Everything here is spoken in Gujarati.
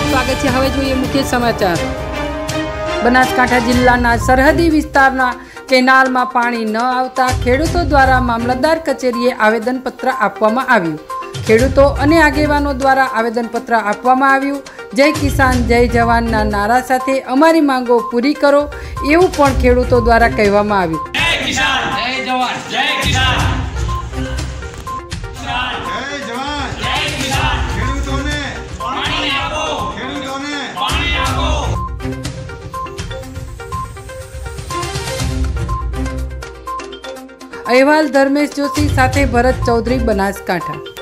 સ્વાગત છે। હવે જોઈએ મુખ્ય સમાચાર। બનાસકાંઠા જિલ્લાના સરહદી વિસ્તારના કેનાલમાં પાણી ન આવતા ખેડૂતો દ્વારા મામલતદાર કચેરીએ આવેદનપત્ર આપવામાં આવ્યું। ખેડૂતો અને આગેવાનો દ્વારા આવેદનપત્ર આપવામાં આવ્યું। જય કિસાન જય જવાનના નારા સાથે અમારી માંગો પૂરી કરો એવું પણ ખેડૂતો દ્વારા કહેવામાં આવ્યું। જય કિસાન જય જવાન જય કિસાન अहवाल धर्मेश जोशी साथे भरत चौधरी बनासकांठा।